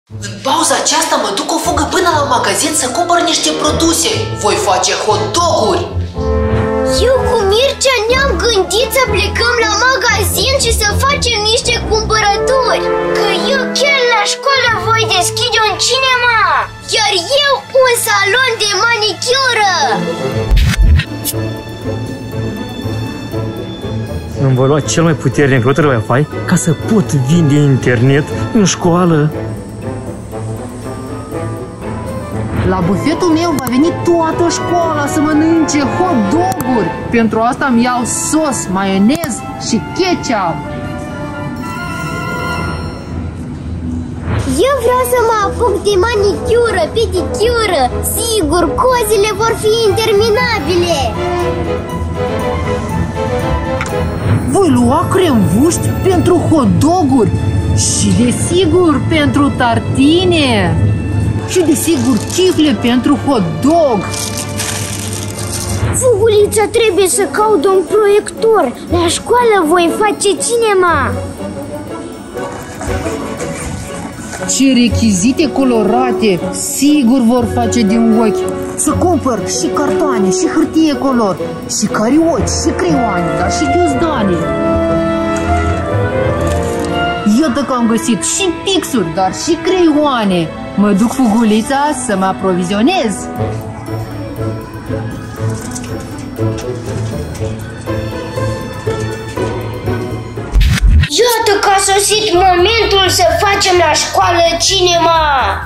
În pauza aceasta mă duc o fugă până la magazin să cumpăr niște produse. Voi face hot dog-uri. Eu cu Mircea ne-am gândit să plecăm la magazin și să facem niște cumpărături. Că eu chiar la școală voi deschide un cinema, iar eu un salon de manicură. Îmi voi lua cel mai puternic router Wi-Fi ca să pot vinde internet în școală. La bufetul meu va veni toată școala să mănânce hot dog-uri. Pentru asta îmi iau sos, maionez și ketchup. Eu vreau să mă apuc de manicură, pedicură. Sigur, cozile vor fi interminabile. Voi lua cremvuști pentru hot dog-uri și desigur pentru tartine. Și desigur chifle pentru hot dog. Fugulița trebuie să caut un proiector. La școală voi face cinema. Ce rechizite colorate sigur vor face din ochi. Să cumpăr și cartoane, și hârtie color, și carioci, și creioane, dar și ghiozdane. Iată că am găsit și pixuri, dar și creioane. Mă duc, Fugulița, să mă aprovizionez. Iată că a sosit momentul să facem la școală cinema.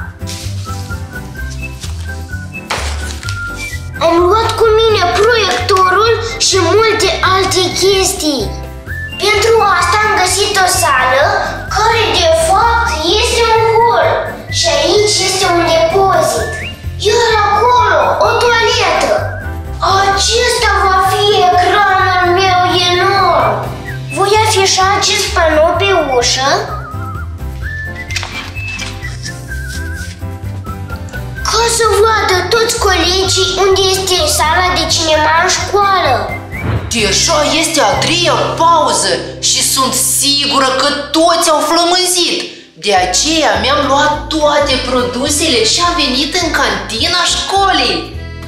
Am luat cu mine proiectorul și multe alte chestii. Pentru asta am găsit o sală care de fapt este un hol. Și aici este un depozit. Iar acolo o toaletă. Acesta va fi ecranul meu enorm. Voi afișa acest panou pe ușă ca să vadă toți colegii unde este sala de cinema în școală. Deja este a treia pauză și sunt sigură că toți au flămânzit. De aceea mi-am luat toate produsele și am venit în cantina școlii.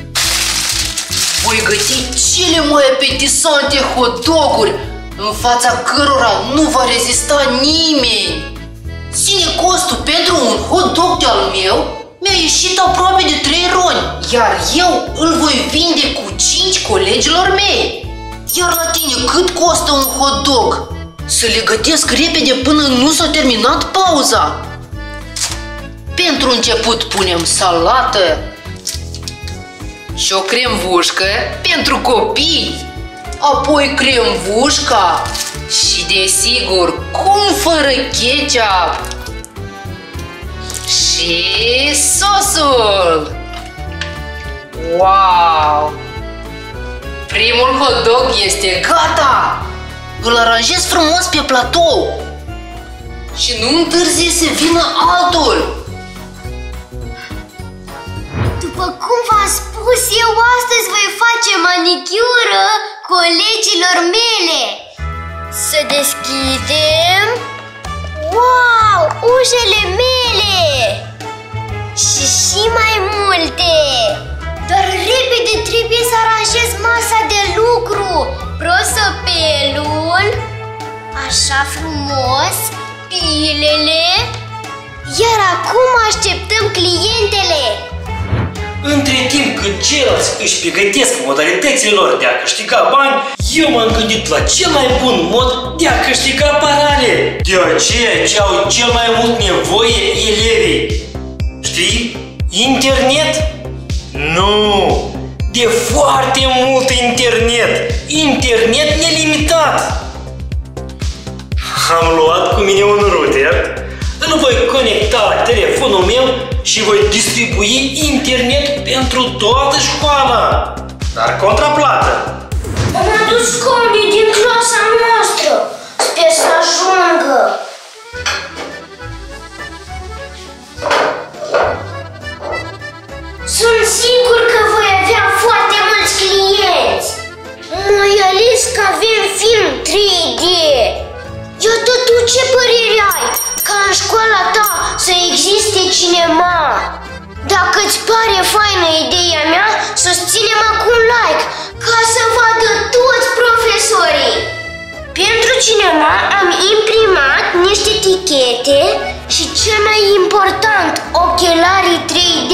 Voi găti cele mai apetisante hot dog-uri, în fața cărora nu va rezista nimeni. Ține costul pentru un hot dog de-al meu mi-a ieșit aproape de 3 roni, iar eu îl voi vinde cu 5 colegilor mei. Iar la tine cât costă un hot dog? Să le gătesc repede până nu s-a terminat pauza. Pentru început punem salată și o cremvușcă pentru copii, apoi cremvușca și desigur, cum fără ketchup, și sosul. Wow! Primul hot dog este gata! Îl aranjez frumos pe platou și nu întârzie să vină altul. După cum v-am spus, eu astăzi voi face manicură colegilor mele. Să deschidem. Wow! Ușele mele! Și mai multe! Dar repede trebuie să aranjez masa de lucru. Prosopelul, așa frumos, pilele. Iar acum așteptăm clientele. Între timp când ceilalți își pregătesc modalitățile lor de a câștiga bani, eu m-am gândit la cel mai bun mod de a câștiga parale. De aceea ce au cel mai mult nevoie elevii. Știi? Internet? Nu! De foarte mult internet! Internet nelimitat! Am luat cu mine un router, îl voi conecta la telefonul meu și voi distribui internet pentru toată școala, dar contra plată. Am adus cobii din clasa noastră. Sper să ajungă. Sunt sigur că voi avea foarte mulți clienți. Mai ales că avem film 3D. Iată tu ce părere ai? Ca în școala ta să existe cinema. Dacă îți pare faină ideea mea, susține-mă cu un like ca să vadă toți profesorii. Pentru cinema am imprimat niște etichete și cel mai important, ochelarii 3D.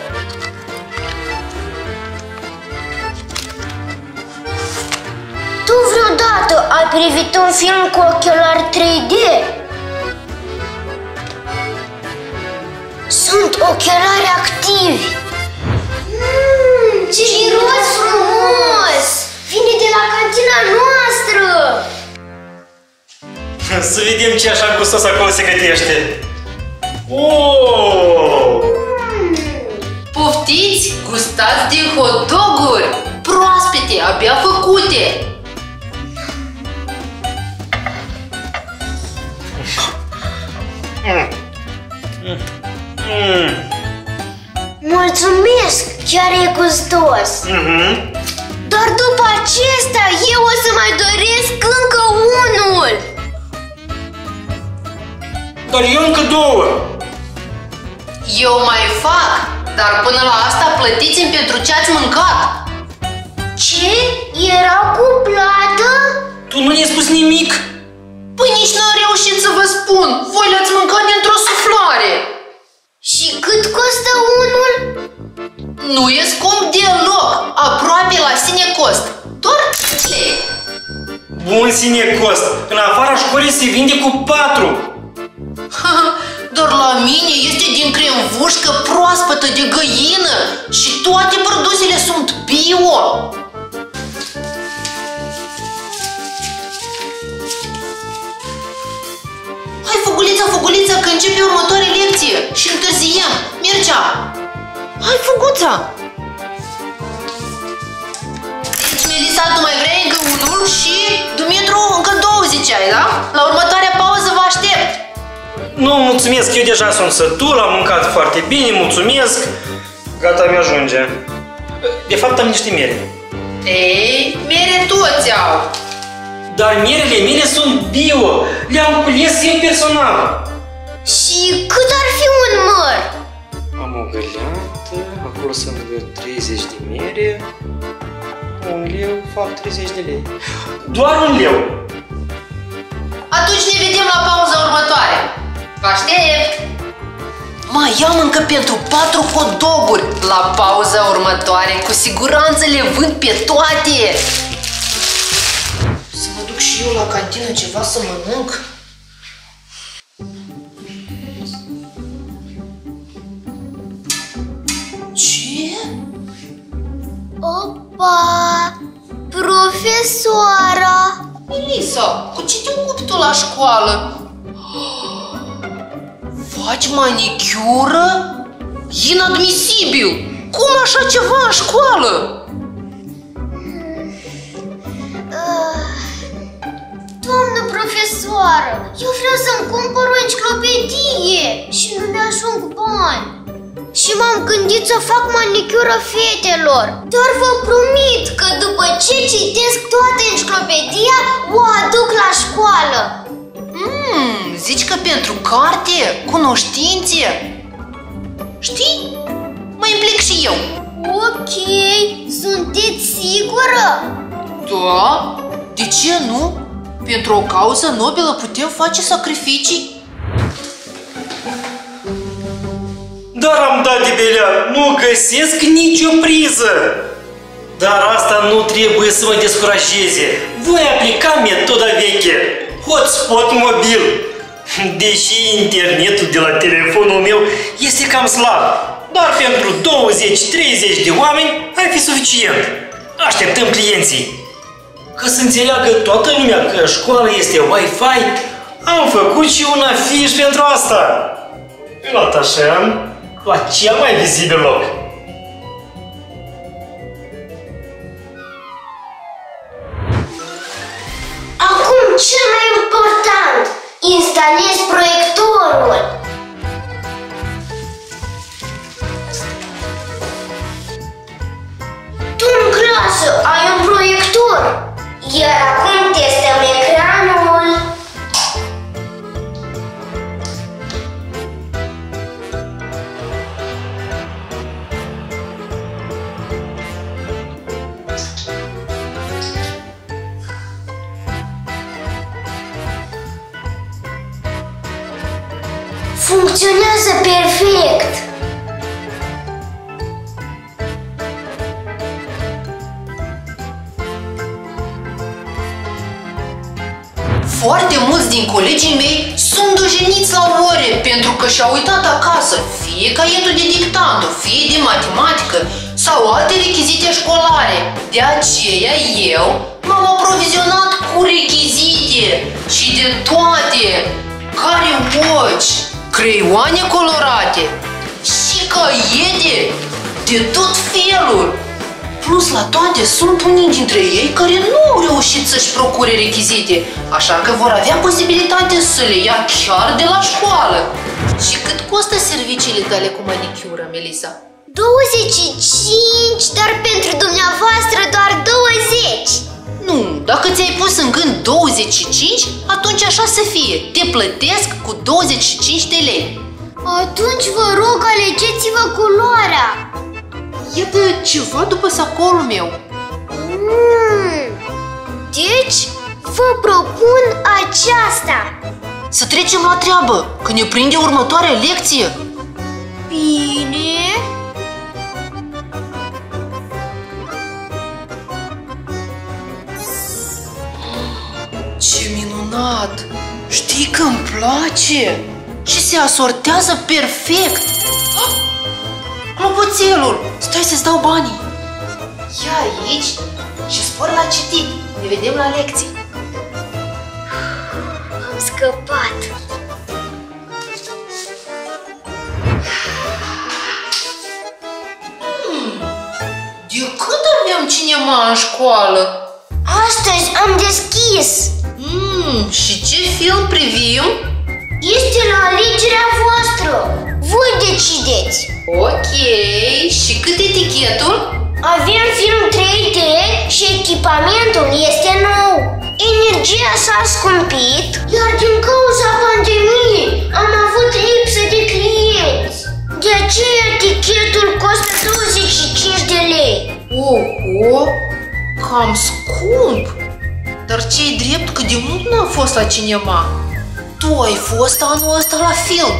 Tu vreodată ai privit un film cu ochelari 3D? Sunt ochelari activi. Ce miros frumos! Vine de la cantina noastră! Să vedem ce așa gustos acolo se gătește. Oh! Poftiți, gustați din hot-doguri proaspete, abia făcute. Mulțumesc! Chiar e gustos! Dar după acesta eu o să mai doresc încă unul! Dar eu încă două! Eu mai fac, dar până la asta plătiți-mi pentru ce ați mâncat. Ce? Era cu plată? Tu nu ne-ai spus nimic? Păi nici n-am reușit să vă spun. Voi le-ați mâncat dintr-o suflare. Și cât costă unul? Nu e scump deloc, aproape la sine cost. Doar 5 lei. Bun sine cost. În afara școlii se vinde cu 4. Dar la mine este din cremvușcă proaspătă de găină și toate produsele sunt bio. Hai, Fugulița, Fugulița, că începe următoarea lecție și întârziem. Mircea! Hai, Fuguța! Deci, Melisa, tu mai vrei încă unul și Dumitru încă 20 ai, da? La următoarea pauză vă aștept! Nu, mulțumesc, eu deja sunt sătul, am mâncat foarte bine, mulțumesc. Gata, mi-ajunge. De fapt, am niște mere. Ei, mere toți au! Dar merele mele sunt bio, le-am cules eu personal. Și cât ar fi un măr? Am o găleată, acolo sunt 30 de mere, 1 leu, fac 30 de lei. Doar 1 leu. Atunci ne vedem la pauza următoare. Vă aștept! Mai am încă pentru 4 hot-doguri. La pauza următoare, cu siguranță le vând pe toate. Să mă duc și eu la cantină ceva să mănânc. Ce? Opa! Profesoara! Melisa, cu ce te ocupi tu la școală? Faci manicură? Inadmisibil! Cum așa ceva în școală? Doamnă profesoară, eu vreau să-mi cumpăr o enciclopedie și nu mi-ajung bani. Și m-am gândit să fac manicură fetelor. Dar vă promit că după ce citesc toată enciclopedia, o aduc la școală. Zici că pentru carte, cunoștințe? Știi? Mă implic și eu. Ok, sunteți sigură? Da? De ce nu? Pentru o cauză nobilă putem face sacrificii? Dar am dat de belea, nu găsesc nicio priză. Dar asta nu trebuie să mă descurajeze. Voi aplica metoda veche, hotspot mobil. Deși internetul de la telefonul meu este cam slab, dar pentru 20-30 de oameni ar fi suficient. Așteptăm clienții. Ca să înțeleagă toată lumea că școala este Wi-Fi, am făcut și un afiș pentru asta. Îl atașăm la cel mai vizibil loc. Acum cel mai important, instalez proiectorul. Tu în clasă ai un proiector, iar acum testăm ecranul. Funcționează perfect! Foarte mulți din colegii mei sunt dojeniți la ore pentru că și-au uitat acasă fie caietul de dictando, fie de matematică sau alte rechizite școlare. De aceea eu m-am aprovizionat cu rechizite și de toate, carioci, creioane colorate și caiete de tot felul. Plus, la toate, sunt unii dintre ei care nu au reușit să-și procure rechizite, așa că vor avea posibilitatea să le ia chiar de la școală. Și cât costă serviciile tale cu manicură, Melissa? 25, dar pentru dumneavoastră doar 20. Nu, dacă ți-ai pus în gând 25, atunci așa să fie. Te plătesc cu 25 de lei. Atunci vă rog, alegeți-vă culoarea. Iată ceva după sacolul meu. Deci, vă propun aceasta. Să trecem la treabă, că ne prinde următoarea lecție. Bine. Ce minunat! Știi că îmi place? Și se asortează perfect. Clopoțelul! Stai să-ți dau banii! Ia aici și spor la citit. Ne vedem la lecții. Am scăpat. De când aveam cinema în școală? Astăzi am deschis. Și ce film privim? Este la alegerea voastră. Voi decideți. Ok, și cât etichetul? Avem film 3D și echipamentul este nou. Energia s-a scumpit, iar din cauza pandemiei am avut lipsă de clienți. De aceea etichetul costă 25 de lei. Oho, cam scump. Dar ce-i drept că de mult n-am fost la cinema. Tu ai fost anul ăsta la film.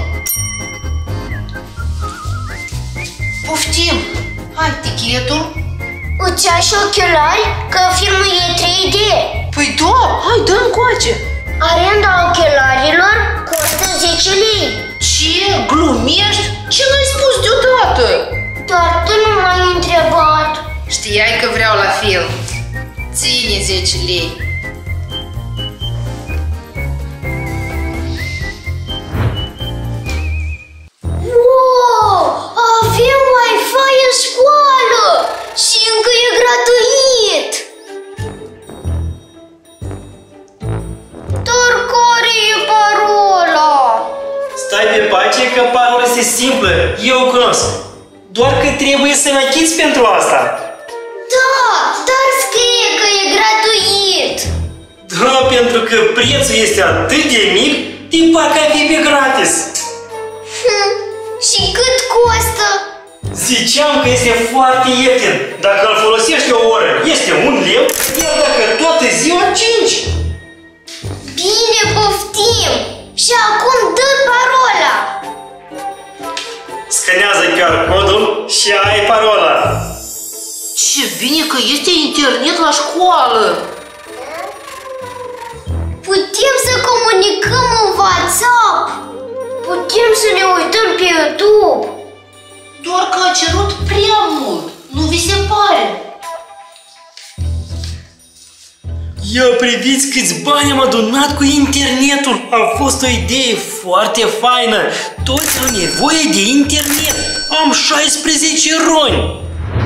Poftim, hai tichetul. Îți ai și ochelari, că filmul e 3D. Păi da, hai dă-mi încoace. Arenda ochelarilor costă 10 lei. Ce? Glumești? Ce n-ai spus deodată? Dar tu nu m-ai întrebat. Știai că vreau la film. Ține 10 lei. Wow! Avem Wi-Fi în școală și încă e gratuit! Dar care e parola? Stai pe pace că parola este simplă, eu o cunosc. Doar că trebuie să-mi achiți pentru asta. Da, dar scrie că e gratuit! Da, pentru că prețul este atât de mic, din parcă ar fi pe gratis. Și cât costă? Ziceam că este foarte ieftin. Dacă îl folosești o oră, este 1 leu, iar dacă toată ziua, 5. Bine, poftim! Și acum dă parola! Scanează QR codul și ai parola. Ce bine că este internet la școală. Putem să comunicăm în WhatsApp! Putem să ne uităm pe YouTube! Doar că a cerut prea mult. Nu vi se pare? Ia priviți câți bani am adunat cu internetul. A fost o idee foarte faină. Toți au nevoie de internet. Am 16 roni.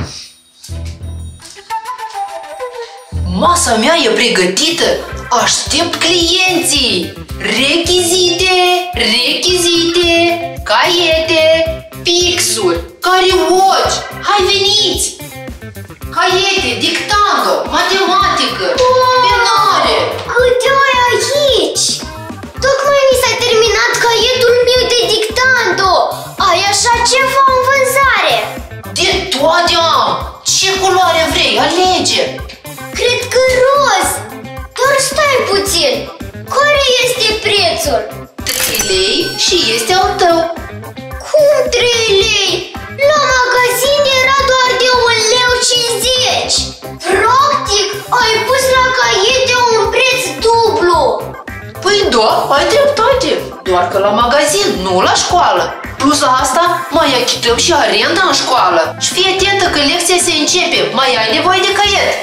Masa mea e pregătită. Aștept clienții. Rechizite, rechizite, caiete, pixuri, carioci. Hai veniți! Caiete, dictando, matematică, penare. Câte ai aici? Tocmai mi s-a terminat caietul meu de dictando. Ai așa ceva în vânzare? De toate am! Ce culoare vrei? Alege! Cred că roz. Dar stai puțin. Care este prețul? 3 3 lei și este al tău. Cum 3 lei? La magazin era doar de 1,50 lei. Practic, ai pus la caiete un preț dublu. Păi da, ai dreptate. Doar că la magazin, nu la școală. Plus la asta, mai achităm și arenda în școală. Și fii atentă că lecția se începe. Mai ai nevoie de caiet.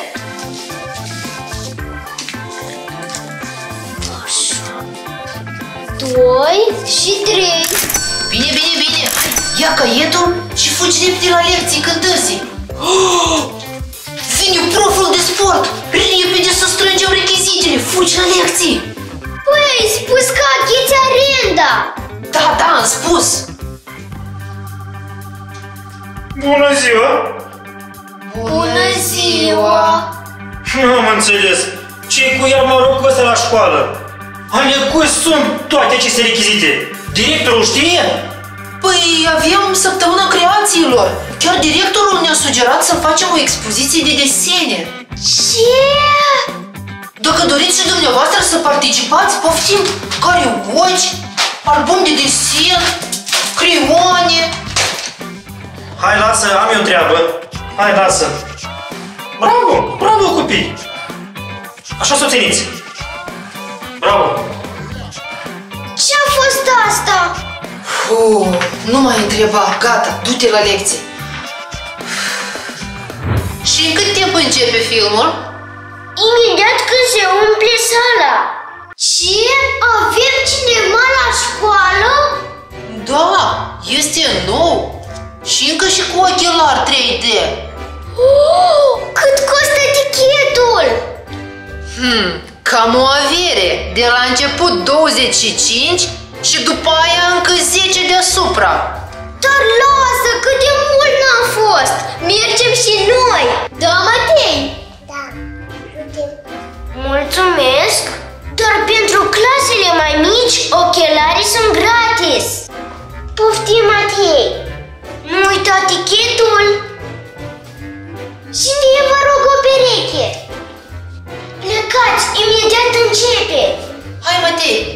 Așa. 2 și 3. Bine, bine, bine. Hai, ia caietul și fugi repede la lecții când târzi. Vine proful de sport. Repede să strângem rechizitele. Fugi la lecții. Păi ai spus că achiți arenda. Da, da, am spus. Bună ziua! Bună ziua! Nu am înțeles. Ce-i cu iarmarocul ăsta la școală? Ale cui sunt toate aceste rechizite? Directorul știe? Păi avem săptămâna creațiilor. Chiar directorul ne-a sugerat să facem o expoziție de desene. Ce? Dacă doriți și dumneavoastră să participați, poftim carioci, album de desen, creioane. Hai, lasă, am eu treabă. Hai, lasă. Bravo, bravo copii. Așa să o țineți. Bravo. Ce-a fost asta? Nu mai întreba, gata, du-te la lecție. Și în cât timp începe filmul? Imediat când se umple sala. Ce? Avem cinema la școală? Da, este nou. Și încă și cu ochelari 3D. Cât costă tichetul? Cam o avere. De la început 25 și după aia încă 10 deasupra. Dar lasă, cât de mult n-a fost. Mergem și noi. Da, Matei? Da. Mulțumesc. Dar pentru clasele mai mici, ochelarii sunt gratis. Poftim, Matei. Nu uita tichetul. Și mie vă rog o pereche. Plecați, imediat începe. Hai, Matei.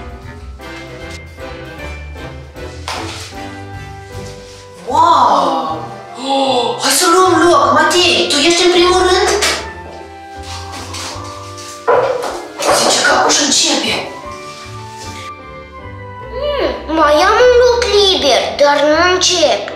Wow! Hai să luăm loc, Matei. Tu ești în primul rând? Zice că acum începe. Mai am un loc liber, dar nu încep.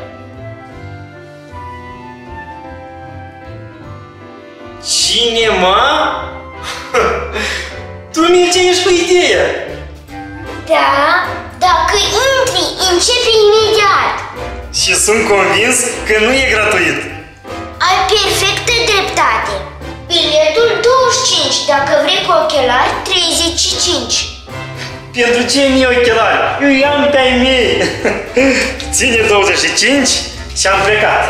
Cinema? Tu, Mircea, ești cu ideea. Da, dacă intri, începe imediat. Și sunt convins că nu e gratuit. Ai perfectă dreptate. Biletul 25, dacă vrei cu ochelari 35. Pentru ce mie ochelari? Eu i-am pe-ai mei. Ține 25 și am plecat.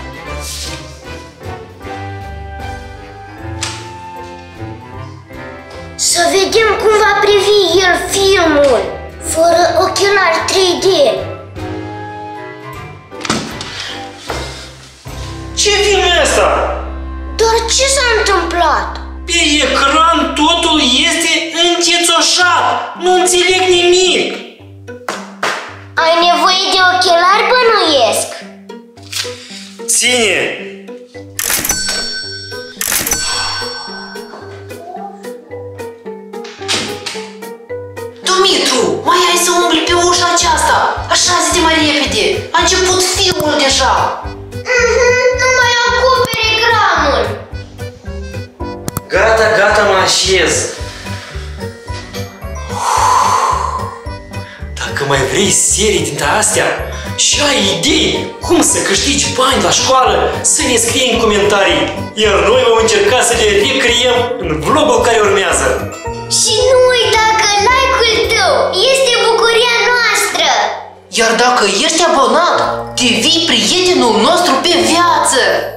Să vedem cum va privi el filmul, fără ochelari 3D. Ce film e ăsta? Dar ce s-a întâmplat? Pe ecran totul este închețoșat. Nu înțeleg nimic. Ai nevoie de ochelari, bănuiesc. Ține. Dumitru, mai ai să umbli pe ușa aceasta. Așa-zi-te mai repede. A început filmul deja. Nu mai acoperi ecranul. Gata, gata, mă așez. Dacă mai vrei serii dintre astea și ai idei cum să câștigi bani la școală, să ne scrii în comentarii, iar noi vom încerca să le recriem în vlogul care urmează. Și nu uita că like-ul tău este bucuria noastră. Iar dacă ești abonat, devii prietenul nostru pe viață.